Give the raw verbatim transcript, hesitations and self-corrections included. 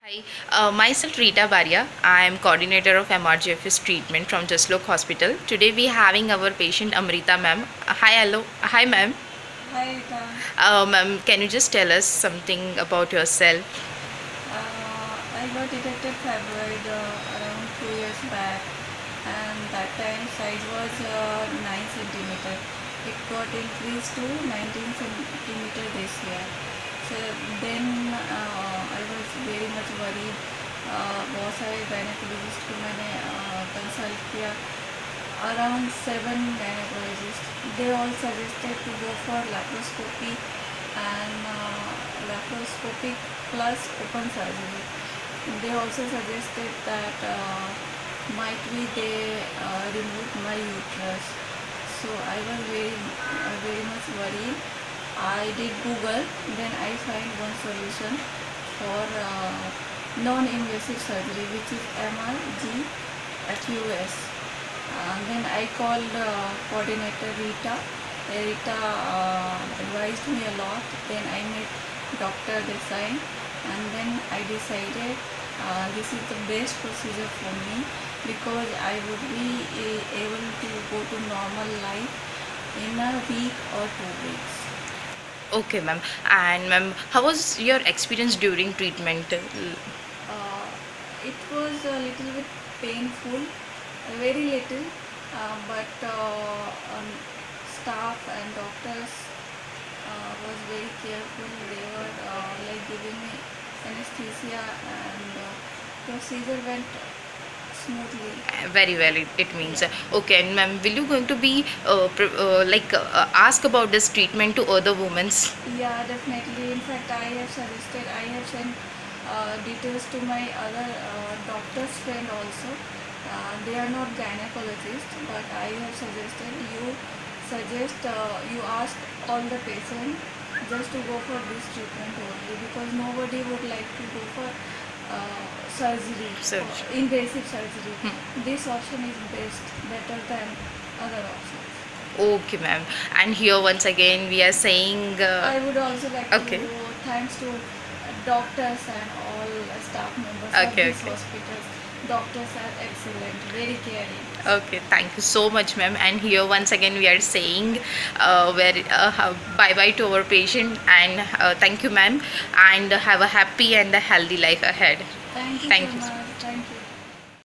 Hi, uh, myself Rita Baria. I am coordinator of M R G F S treatment from Jaslok Hospital. Today we having our patient Amrita ma'am. Uh, hi, hello. Hi ma'am. Hi, Rita. Uh, ma'am, can you just tell us something about yourself? Uh, I got detected fibroid uh, around two years back, and that time size was uh, nine centimeter. It got increased to nineteen centimeter this year. So then uh, I was very much worried. uh, बहुत सारे gynaecologist को मैंने consult किया. Around seven gynecologists. They all suggested to go for laparoscopy and uh, laparoscopic plus open surgery. They also suggested that uh, might be they uh, removed my uterus. So I was very, uh, very much worried. I did Google, then I find one solution for uh, non-invasive surgery, which is M R G F U S. Uh, then I called uh, coordinator Rita. Rita uh, advised me a lot. Then I met Doctor Desai, and then I decided uh, this is the best procedure for me because I would be uh, able to go to normal life in a week or two weeks. Okay, ma'am. And ma'am, how was your experience during treatment? Uh, it was a little bit painful, very little, uh, but uh, um, staff and doctors uh, was very careful. They were uh, like giving me anesthesia, and uh, procedure went smoothly. Very well, it, it means. uh, Okay, and ma'am, will you going to be uh, pr- uh, like uh, ask about this treatment to other women? Yeah, definitely. In fact, I have suggested, I have sent uh, details to my other uh, doctor's friend also. Uh, they are not gynecologists, but I have suggested you suggest, uh, you ask all the patients just to go for this treatment only, because nobody would like to go for uh, surgery, Surgery. or invasive surgery. Hmm. This option is best, better than other options. Okay, ma'am. And here once again we are saying. Uh, I would also like okay. to thanks to uh, doctors and all uh, staff members of Okay, these okay. hospitals. Doctors are excellent, very caring. Okay, thank you so much, ma'am. And here once again we are saying uh, where uh, bye bye to our patient, and uh, thank you, ma'am, and have a happy and a healthy life ahead. Thank you Thank so you. much. Thank you.